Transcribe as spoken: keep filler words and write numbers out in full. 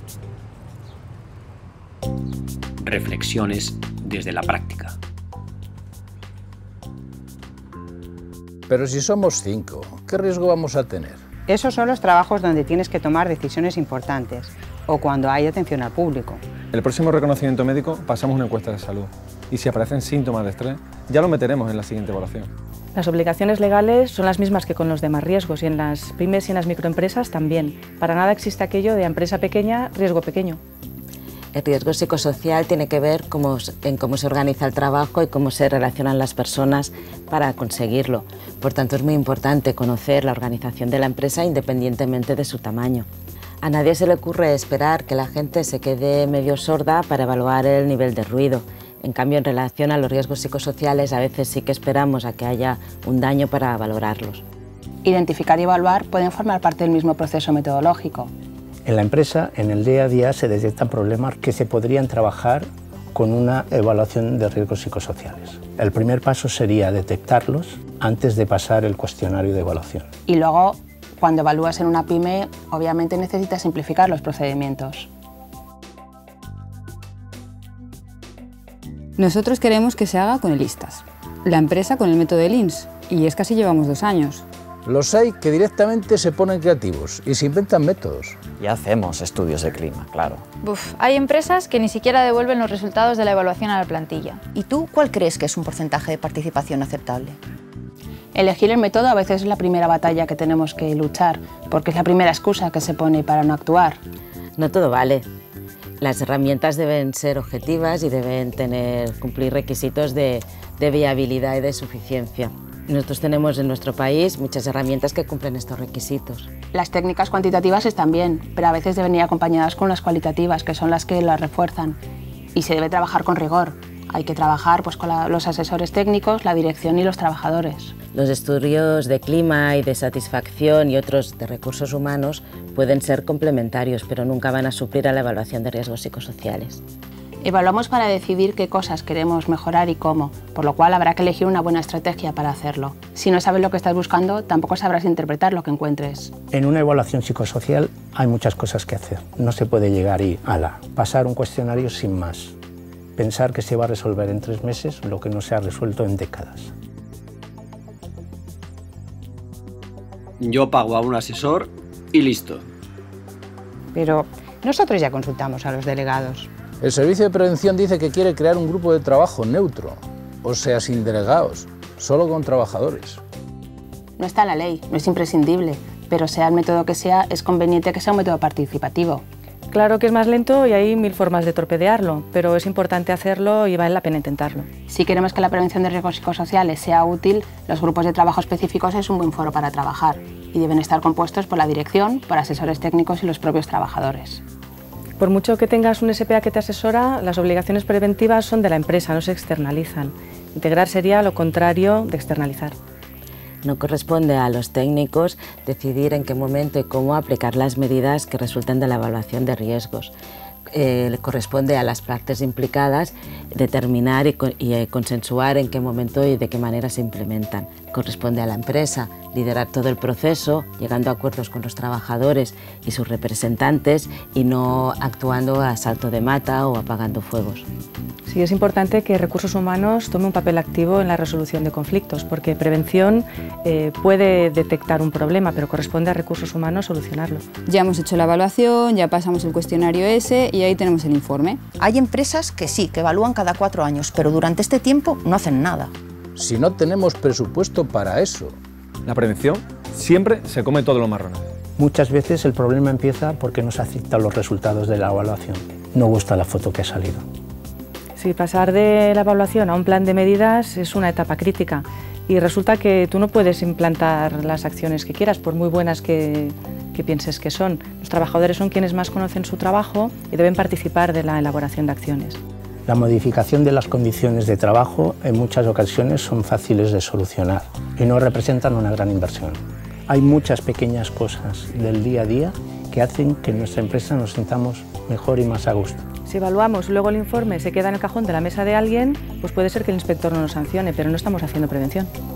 Reflexiones desde la práctica. Pero si somos cinco, ¿qué riesgo vamos a tener? Esos son los trabajos donde tienes que tomar decisiones importantes o cuando hay atención al público. El próximo reconocimiento médico pasamos una encuesta de salud y si aparecen síntomas de estrés ya lo meteremos en la siguiente evaluación. Las obligaciones legales son las mismas que con los demás riesgos y en las pymes y en las microempresas también. Para nada existe aquello de empresa pequeña, riesgo pequeño. El riesgo psicosocial tiene que ver cómo, en cómo se organiza el trabajo y cómo se relacionan las personas para conseguirlo. Por tanto, es muy importante conocer la organización de la empresa independientemente de su tamaño. A nadie se le ocurre esperar que la gente se quede medio sorda para evaluar el nivel de ruido. En cambio, en relación a los riesgos psicosociales, a veces sí que esperamos a que haya un daño para valorarlos. Identificar y evaluar pueden formar parte del mismo proceso metodológico. En la empresa, en el día a día, se detectan problemas que se podrían trabajar con una evaluación de riesgos psicosociales. El primer paso sería detectarlos antes de pasar el cuestionario de evaluación. Y luego, cuando evalúas en una pyme, obviamente necesitas simplificar los procedimientos. Nosotros queremos que se haga con el I S T A S, la empresa con el método del I N S, y es que así llevamos dos años. Los hay que directamente se ponen creativos y se inventan métodos. Y hacemos estudios de clima, claro. Uf, hay empresas que ni siquiera devuelven los resultados de la evaluación a la plantilla. ¿Y tú cuál crees que es un porcentaje de participación aceptable? Elegir el método a veces es la primera batalla que tenemos que luchar, porque es la primera excusa que se pone para no actuar. No todo vale. Las herramientas deben ser objetivas y deben tener, cumplir requisitos de, de viabilidad y de suficiencia. Nosotros tenemos en nuestro país muchas herramientas que cumplen estos requisitos. Las técnicas cuantitativas están bien, pero a veces deben ir acompañadas con las cualitativas, que son las que las refuerzan. Y se debe trabajar con rigor. Hay que trabajar pues, con la, los asesores técnicos, la dirección y los trabajadores. Los estudios de clima y de satisfacción y otros de recursos humanos pueden ser complementarios, pero nunca van a suplir a la evaluación de riesgos psicosociales. Evaluamos para decidir qué cosas queremos mejorar y cómo, por lo cual habrá que elegir una buena estrategia para hacerlo. Si no sabes lo que estás buscando, tampoco sabrás interpretar lo que encuentres. En una evaluación psicosocial hay muchas cosas que hacer. No se puede llegar y, ala, pasar un cuestionario sin más. Pensar que se va a resolver en tres meses lo que no se ha resuelto en décadas. Yo pago a un asesor y listo. Pero nosotros ya consultamos a los delegados. El Servicio de Prevención dice que quiere crear un grupo de trabajo neutro, o sea, sin delegados, solo con trabajadores. No está en la ley, no es imprescindible, pero sea el método que sea, es conveniente que sea un método participativo. Claro que es más lento y hay mil formas de torpedearlo, pero es importante hacerlo y vale la pena intentarlo. Si queremos que la prevención de riesgos psicosociales sea útil, los grupos de trabajo específicos es un buen foro para trabajar y deben estar compuestos por la dirección, por asesores técnicos y los propios trabajadores. Por mucho que tengas un S P A que te asesora, las obligaciones preventivas son de la empresa, no se externalizan. Integrar sería lo contrario de externalizar. No corresponde a los técnicos decidir en qué momento y cómo aplicar las medidas que resulten de la evaluación de riesgos. Eh, le corresponde a las partes implicadas determinar y, y eh, consensuar en qué momento y de qué manera se implementan. Corresponde a la empresa liderar todo el proceso, llegando a acuerdos con los trabajadores y sus representantes y no actuando a salto de mata o apagando fuegos. Sí, es importante que Recursos Humanos tome un papel activo en la resolución de conflictos, porque prevención eh, puede detectar un problema, pero corresponde a Recursos Humanos solucionarlo. Ya hemos hecho la evaluación, ya pasamos el cuestionario ese y ahí tenemos el informe. Hay empresas que sí, que evalúan cada cuatro años, pero durante este tiempo no hacen nada. Si no tenemos presupuesto para eso. La prevención siempre se come todos los marrones. Muchas veces el problema empieza porque no se aceptan los resultados de la evaluación. No gusta la foto que ha salido. Sí, pasar de la evaluación a un plan de medidas es una etapa crítica y resulta que tú no puedes implantar las acciones que quieras, por muy buenas que, que pienses que son. Los trabajadores son quienes más conocen su trabajo y deben participar de la elaboración de acciones. La modificación de las condiciones de trabajo en muchas ocasiones son fáciles de solucionar y no representan una gran inversión. Hay muchas pequeñas cosas del día a día que hacen que en nuestra empresa nos sintamos mejor y más a gusto. Si evaluamos, luego el informe se queda en el cajón de la mesa de alguien, pues puede ser que el inspector no nos sancione, pero no estamos haciendo prevención.